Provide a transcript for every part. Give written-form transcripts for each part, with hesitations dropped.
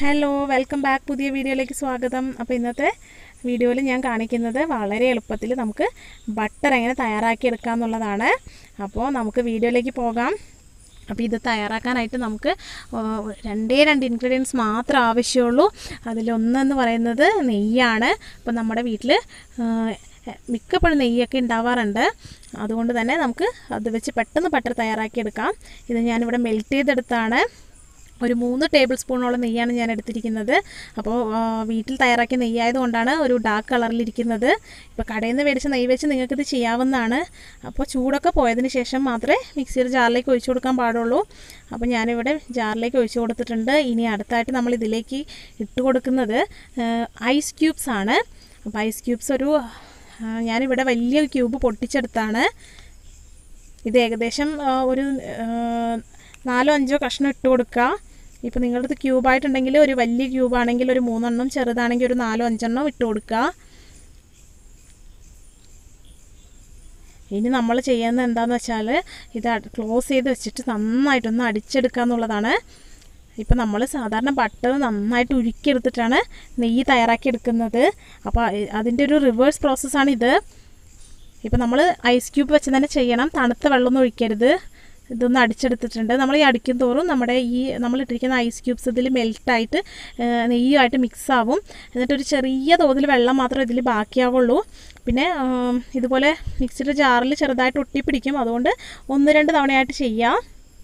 Hello welcome back. പുതിയ വീഡിയോയിലേക്ക് സ്വാഗതം. അപ്പോൾ ഇന്നത്തെ വീഡിയോയിൽ ഞാൻ കാണിക്കുന്നത് വളരെ എളുപ്പത്തിൽ നമുക്ക് ബട്ടർ എങ്ങനെ തയ്യാറാക്കിയെടുക്കാം എന്നുള്ളതാണ്. അപ്പോൾ നമുക്ക് വീഡിയോയിലേക്ക് പോകാം. അപ്പോൾ ഇത് തയ്യാറാക്കാനായിട്ട് നമുക്ക് രണ്ട് ഇൻഗ്രീഡിയൻസ് മാത്രം ആവശ്യമുള്ളൂ. അതിലൊന്നെന്ന് പറയുന്നത് നെയ്യാണ്. അപ്പോൾ നമ്മുടെ വീട്ടിൽ മിക്കപ്പോഴും നെയ്യൊക്കെ ഉണ്ടാവാറുണ്ട്. അതുകൊണ്ട് തന്നെ നമുക്ക് അത് വെച്ച് പെട്ടെന്ന് ബട്ടർ തയ്യാറാക്കിയെടുക്കാം. ഇത് ഞാനിവിടെ മെൽറ്റ് ചെയ്തെടുത്താണ്. ഒരു 3 ടേബിൾ സ്പൂണോളം നെയ്യാണ് ഞാൻ എടുത്തിരിക്കുന്നത്. അപ്പോൾ വീട്ടിൽ തയ്യാറാക്കിയ നെയ്യായതുകൊണ്ടാണ് ഒരു ഡാർക്ക് കളറിലിരിക്കുന്നത്. ഇപ്പോൾ കടയിൽ നിന്ന് മേടിച്ച നെയ്യ് വെച്ച് നിങ്ങൾക്കിത് ചെയ്യാവുന്നതാണ്. അപ്പോൾ ചൂടൊക്കെ പോയതിന് ശേഷം മാത്രമേ മിക്സിയുടെ ജാറിലേക്ക് ഒഴിച്ചു കൊടുക്കാൻ പാടുള്ളൂ. അപ്പോൾ ഞാനിവിടെ ജാറിലേക്ക് ഒഴിച്ചു കൊടുത്തിട്ടുണ്ട്. ഇനി അടുത്തായിട്ട് നമ്മൾ ഇതിലേക്ക് ഇട്ട് കൊടുക്കുന്നത് ഐസ് ക്യൂബ്സ് ആണ്. അപ്പോൾ ഐസ് ക്യൂബ്സ് ഞാനിവിടെ വലിയ ക്യൂബ് പൊട്ടിച്ചെടുത്താണ്. ഇത് ഏകദേശം ഒരു 4-5 കഷ്ണം ഇട്ട് കൊടുക്കുക. ഇപ്പോൾ നിങ്ങളുടെ അടുത്ത് ക്യൂബായിട്ടുണ്ടെങ്കിൽ ഒരു വലിയ ക്യൂബാണെങ്കിൽ ഒരു 3 എണ്ണം, ചെറുതാണെങ്കിൽ ഒരു 4-5 എണ്ണം ഇട്ട് കൊടുക്കുക. ഇനി നമ്മൾ ചെയ്യുന്നത് എന്താണെന്ന് വെച്ചാൽ ഇത് ക്ലോസ് ചെയ്ത് വെച്ചിട്ട് നന്നായിട്ടൊന്ന് അടിച്ചെടുക്കുക എന്നുള്ളതാണ്. ഇപ്പോൾ നമ്മൾ സാധാരണ ബട്ടർ നന്നായിട്ട് ഉരുക്കിയെടുത്തിട്ടാണ് നെയ്യ് തയ്യാറാക്കിയെടുക്കുന്നത്. അപ്പോൾ അതിൻ്റെ ഒരു റിവേഴ്സ് പ്രോസസ്സാണിത്. ഇപ്പോൾ നമ്മൾ ഐസ് ക്യൂബ് വെച്ച് തന്നെ ചെയ്യണം. തണുത്ത വെള്ളമൊന്നും ഒഴിക്കരുത്. ഇതൊന്ന് അടിച്ചെടുത്തിട്ടുണ്ട്. നമ്മൾ ഈ അടിക്കും തോറും നമ്മളിട്ടിരിക്കുന്ന ഐസ് ക്യൂബ്സ് ഇതിൽ മെൽറ്റായിട്ട് നെയ്യുമായിട്ട് മിക്സ് ആവും. എന്നിട്ടൊരു ചെറിയ തോതിൽ വെള്ളം മാത്രമേ ഇതിൽ ബാക്കിയാവുള്ളൂ. പിന്നെ ഇതുപോലെ മിക്സിയുടെ ജാറിൽ ചെറുതായിട്ട് ഒട്ടിപ്പിടിക്കും. അതുകൊണ്ട് 1-2 തവണയായിട്ട് ചെയ്യാം.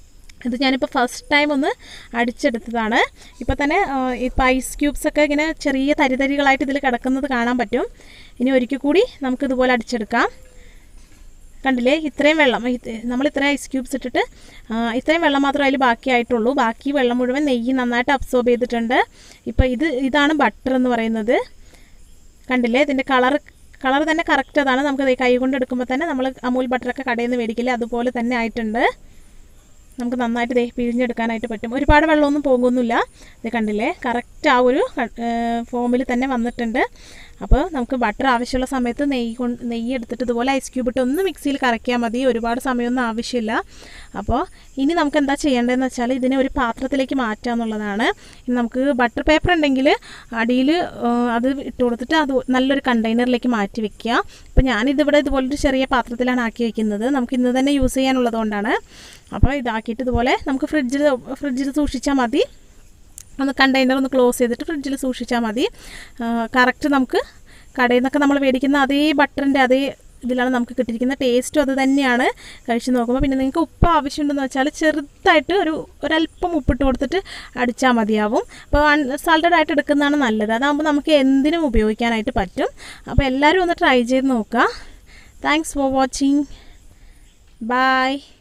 ഇത് ഞാനിപ്പോൾ ഫസ്റ്റ് ടൈം ഒന്ന് അടിച്ചെടുത്തതാണ്. ഇപ്പോൾ തന്നെ ഇപ്പോൾ ഐസ് ക്യൂബ്സൊക്കെ ഇങ്ങനെ ചെറിയ തരിതരികളായിട്ട് ഇതിൽ കിടക്കുന്നത് കാണാൻ പറ്റും. ഇനി ഒരിക്കൽ കൂടി നമുക്കിതുപോലെ അടിച്ചെടുക്കാം. കണ്ടില്ലേ, ഇത്രയും വെള്ളം, നമ്മൾ ഇത്രയും ഐസ് ക്യൂബ്സ് ഇട്ടിട്ട് ഇത്രയും വെള്ളം മാത്രമേ അതിൽ ബാക്കിയായിട്ടുള്ളൂ. ബാക്കി വെള്ളം മുഴുവൻ നെയ്യ് നന്നായിട്ട് അബ്സോർബ് ചെയ്തിട്ടുണ്ട്. ഇപ്പോൾ ഇതാണ് ബട്ടർ എന്ന് പറയുന്നത്. കണ്ടില്ലേ, ഇതിൻ്റെ കളർ തന്നെ കറക്റ്റ് അതാണ്. നമുക്ക് കൈ കൊണ്ട് എടുക്കുമ്പോൾ തന്നെ നമ്മൾ അമൂൽ ബട്ടറൊക്കെ കടയിൽ നിന്ന് മേടിക്കില്ലേ, അതുപോലെ തന്നെ ആയിട്ടുണ്ട്. നമുക്ക് നന്നായിട്ട് പിഴിഞ്ഞെടുക്കാനായിട്ട് പറ്റും. ഒരുപാട് വെള്ളമൊന്നും പോകുന്നില്ല. ഇത് കണ്ടില്ലേ, കറക്റ്റ് ആ ഒരു ഫോമിൽ തന്നെ വന്നിട്ടുണ്ട്. അപ്പോൾ നമുക്ക് ബട്ടർ ആവശ്യമുള്ള സമയത്ത് നെയ്യ് എടുത്തിട്ട് ഇതുപോലെ ഐസ് ക്യൂബ് ഇട്ട് ഒന്ന് മിക്സിയിൽ കറക്കിയാൽ മതി. ഒരുപാട് സമയമൊന്നും ആവശ്യമില്ല. അപ്പോൾ ഇനി നമുക്ക് എന്താ ചെയ്യേണ്ടതെന്ന് വെച്ചാൽ ഇതിനെ ഒരു പാത്രത്തിലേക്ക് മാറ്റുക എന്നുള്ളതാണ്. ഇനി നമുക്ക് ബട്ടർ പേപ്പർ ഉണ്ടെങ്കിൽ അടിയിൽ അത് ഇട്ട് കൊടുത്തിട്ട് അത് നല്ലൊരു കണ്ടെയ്നറിലേക്ക് മാറ്റി വെക്കുക. അപ്പോൾ ഞാനിതിവിടെ ഇതുപോലൊരു ചെറിയ പാത്രത്തിലാണ് ആക്കി വയ്ക്കുന്നത്. നമുക്ക് ഇന്ന് തന്നെ യൂസ് ചെയ്യാനുള്ളത് കൊണ്ടാണ്. അപ്പോൾ ഇതാക്കിയിട്ട് ഇതുപോലെ നമുക്ക് ഫ്രിഡ്ജിൽ സൂക്ഷിച്ചാൽ മതി. ഒന്ന് കണ്ടെയ്നർ ഒന്ന് ക്ലോസ് ചെയ്തിട്ട് ഫ്രിഡ്ജിൽ സൂക്ഷിച്ചാൽ മതി. കറക്റ്റ് നമുക്ക് കടയിൽ നിന്നൊക്കെ നമ്മൾ മേടിക്കുന്ന അതേ ബട്ടറിൻ്റെ അതേ ഇതിലാണ് നമുക്ക് കിട്ടിയിരിക്കുന്ന ടേസ്റ്റും അത് തന്നെയാണ്. കഴിച്ച് നോക്കുമ്പോൾ പിന്നെ നിങ്ങൾക്ക് ഉപ്പ് ആവശ്യമുണ്ടെന്ന് വെച്ചാൽ ചെറുതായിട്ട് ഒരല്പം ഉപ്പിട്ട് കൊടുത്തിട്ട് അടിച്ചാൽ മതിയാവും. അപ്പോൾ അൺസാൾട്ടഡ് ആയിട്ട് എടുക്കുന്നതാണ് നല്ലത്. അതാകുമ്പോൾ നമുക്ക് എന്തിനും ഉപയോഗിക്കാനായിട്ട് പറ്റും. അപ്പോൾ എല്ലാവരും ഒന്ന് ട്രൈ ചെയ്ത് നോക്കുക. Thanks for watching. ബൈ.